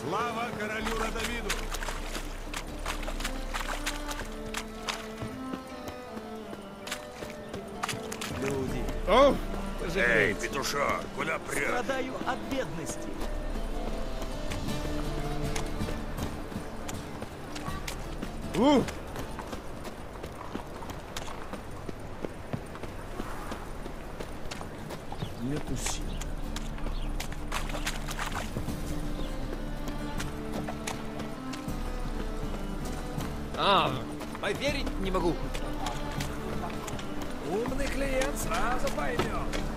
Слава королю Радовиду! Люди. О! Эй, петушок, куда прешь? Страдаю от бедности. У! Нету сил. Поверить не могу. Умный клиент сразу поймет.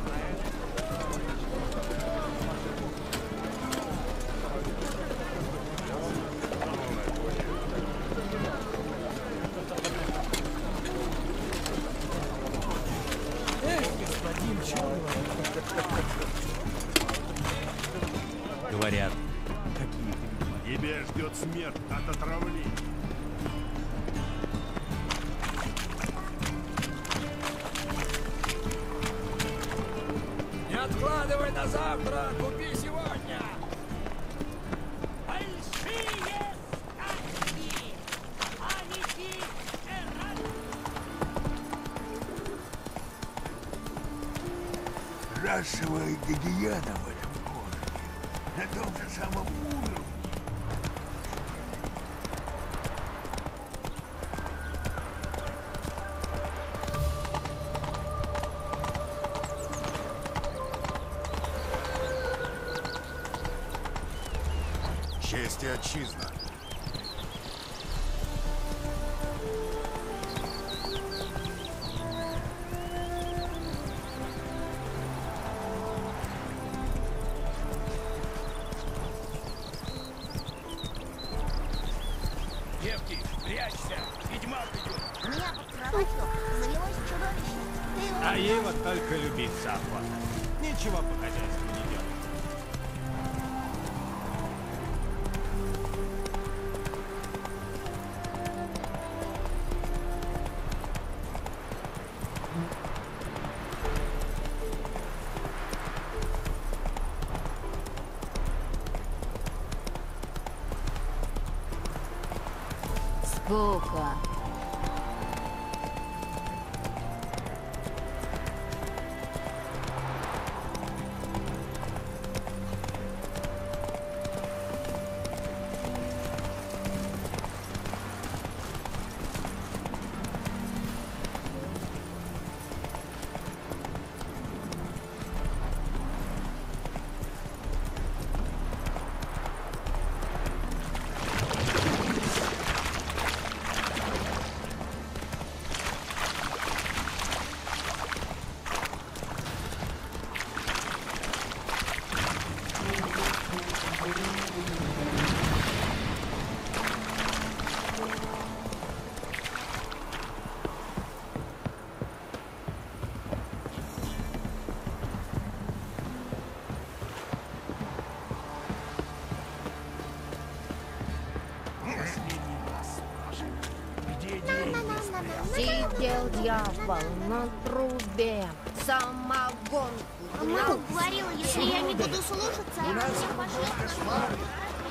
Говорят, Тебя ждет смерть от отравления. Не откладывай на завтра, купи сегодня. Большие сказки! Памяти Расовая гигиена в этом городе. На том же самом уровне. Честь и отчизна. Девки, прячься, ведьмак идет. У меня под кроватью завелось чудовище. Ты его А ей вот только любиться охота. Ничего по хозяйству не делает. скука. Сидел дьявол на трубе, самогонку Мама говорила, если я не буду слушаться, меня пошлют на школу.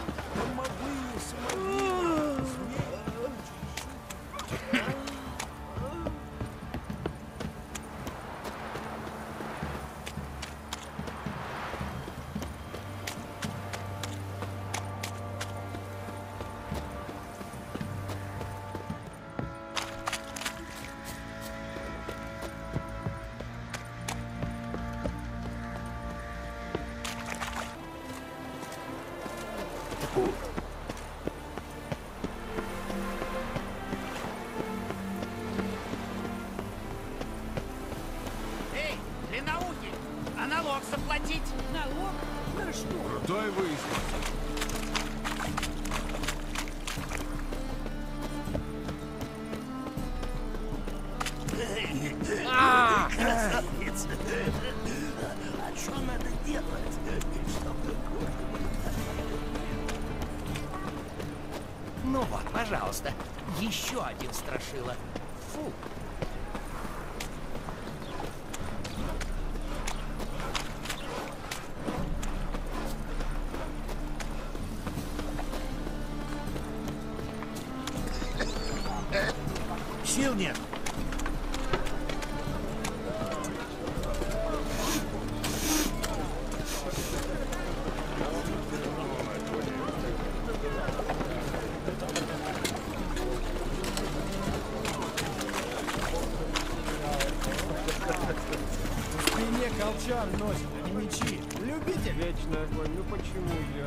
Эй, длинноухий, а налог заплатить? Налог? На что? Крутой выезд. Красавец! А что надо делать, чтобы... Ну вот, пожалуйста, еще один страшила. Фу. Сил нет. В спине колчан носит, а не мечи. Любите? Вечный огонь, ну почему я?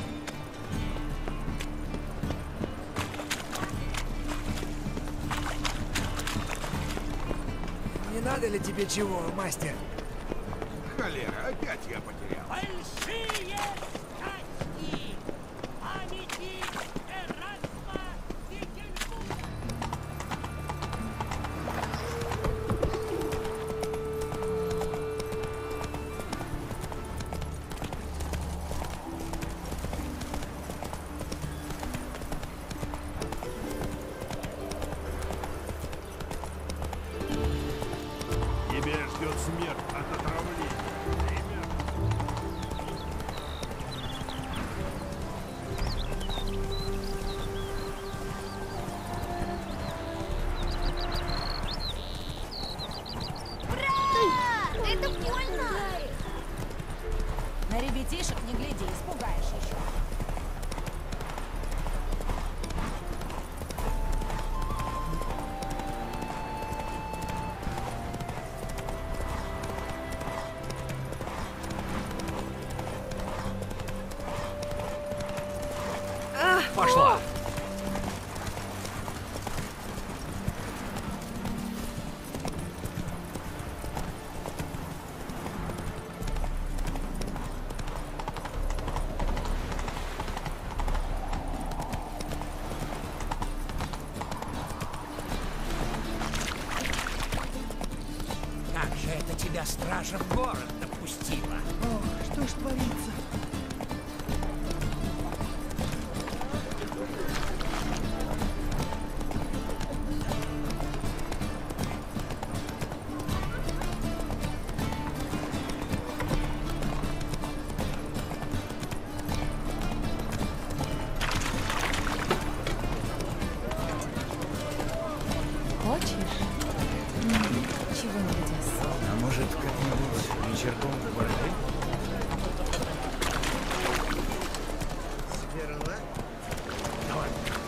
Не надо ли тебе чего, мастер? Холера, опять я потерял. Большие скачки! Памяти Эрасма Виттельсбурга! Тебя ждет смерть от отравления. Ура! Это больно! На ребятишек не гляди, испугаешь еще. Пошла! Как же это тебя стража в город допустила? Что ж творится? Хочешь? Чего-нибудь особенного? А может, как-нибудь вечерком в воды? Сперла? Давай.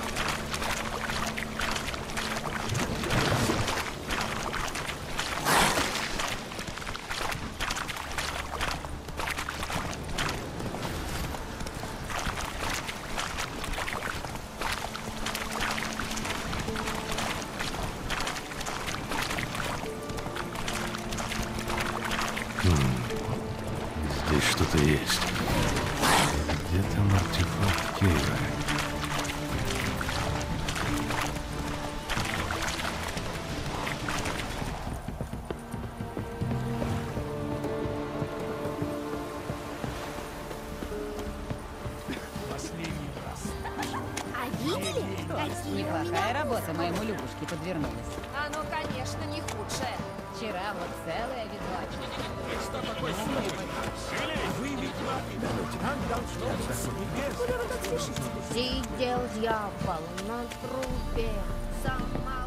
Здесь что-то есть. Где там артефакт Кейра? Последний раз. А видели? Какие Неплохая работа моему Любушке подвернулась. А ну, конечно, не худшее. Вчера вот целая ведьмачка. Вы ведьма. Нам должно быть с небес. Сидел дьявол на трубе, сама